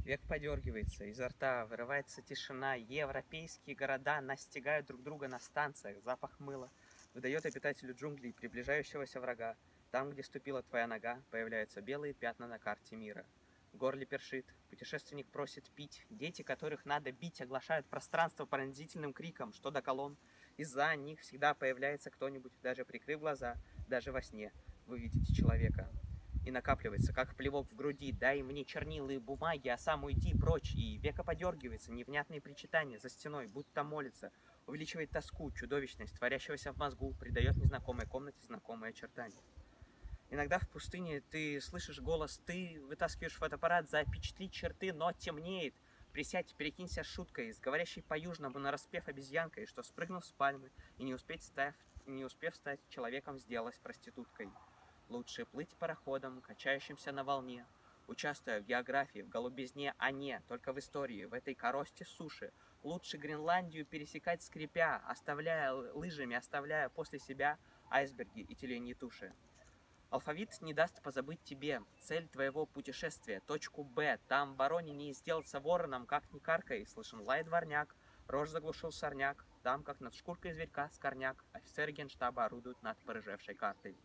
Век подергивается, изо рта вырывается тишина. Европейские города настигают друг друга на станциях. Запах мыла выдает обитателю джунглей приближающегося врага. Там, где ступила твоя нога, появляются белые пятна на карте мира. В горле першит, путешественник просит пить. Дети, которых надо бить, оглашают пространство пронзительным криком. Что до колонн? Из-за них всегда появляется кто-нибудь, даже прикрыв глаза, даже во сне. Вы видите человека. И накапливается, как плевок в груди. Дай мне чернила и бумаги, а сам уйди прочь. И века подергивается, невнятные причитания за стеной, будто молится. Увеличивает тоску, чудовищность, творящегося в мозгу, придает незнакомой комнате знакомые очертания. Иногда в пустыне ты слышишь голос, ты вытаскиваешь фотоаппарат, запечатлить черты, но темнеет. Присядь, перекинься шуткой, с говорящей по-южному нараспев обезьянкой, что, спрыгнув с пальмы и не успев стать человеком, сделалась проституткой. Лучше плыть пароходом, качающимся на волне, участвуя в географии, в голубизне, а не только в истории, в этой коросте суши. Лучше Гренландию пересекать скрипя, оставляя оставляя после себя айсберги и тюленьи туши. Алфавит не даст позабыть тебе цель твоего путешествия, точку Б. Там в Воронине сделаться вороном, как ни каркай, слышен лай дворняк, рожь заглушил сорняк, там, как над шкуркой зверька, скорняк, офицеры генштаба орудуют над порыжевшей картой.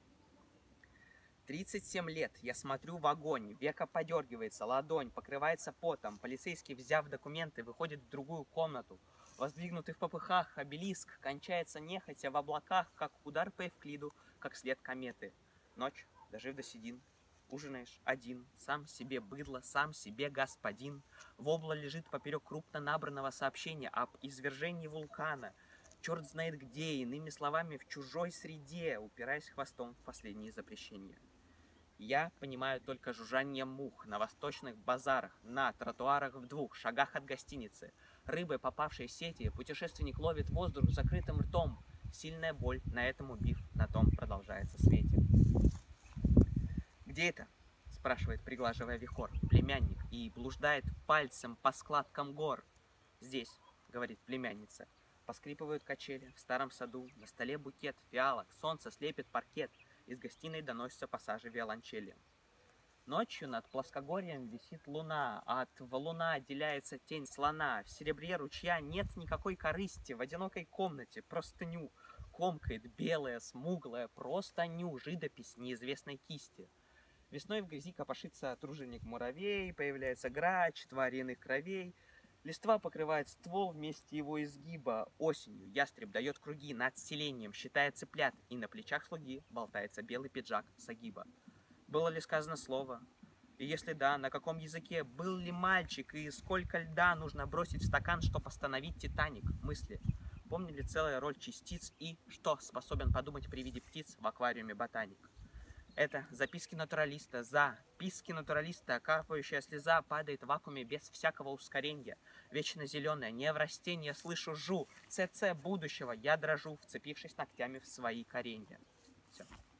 37 лет, я смотрю в огонь, века подергивается, ладонь покрывается потом, полицейский, взяв документы, выходит в другую комнату. Воздвигнутый в попыхах обелиск кончается нехотя в облаках, как удар по Евклиду, как след кометы. Ночь, дожив до седин, ужинаешь один, сам себе быдло, сам себе господин. Вобла лежит поперек крупно набранного сообщения об извержении вулкана. Черт знает где, иными словами, в чужой среде, упираясь хвостом в последние запрещения. Я понимаю только жужжание мух на восточных базарах, на тротуарах в 2 шагах от гостиницы. Рыбы, попавшие в сети, путешественник ловит воздух с закрытым ртом. Сильная боль, на этом убив, на том продолжается свете. «Где это?» — спрашивает, приглаживая вихор, племянник, и блуждает пальцем по складкам гор. «Здесь», — говорит племянница. Поскрипывают качели в старом саду, на столе букет фиалок, солнце слепит паркет. Из гостиной доносятся пассажи виолончели. Ночью над плоскогорьем висит луна, а от валуна отделяется тень слона. В серебре ручья нет никакой корысти, в одинокой комнате простыню комкает белая, смуглая простыню, жидопись неизвестной кисти. Весной в грязи копошится труженик-муравей, появляется грач, тварь иных кровей. Листва покрывает ствол вместе его изгиба. Осенью ястреб дает круги над селением, считая цыплят, и на плечах слуги болтается белый пиджак сагиба. Было ли сказано слово? И если да, на каком языке? Был ли мальчик? И сколько льда нужно бросить в стакан, чтобы остановить Титаник? Мысли. Помнили ли целая роль частиц и что способен подумать при виде птиц в аквариуме ботаник? Это записки натуралиста, записки натуралиста, капающая слеза падает в вакууме без всякого ускорения. Вечно зеленая, не в растенье, слышу жу, ЦЦ будущего, я дрожу, вцепившись ногтями в свои коренья. Все.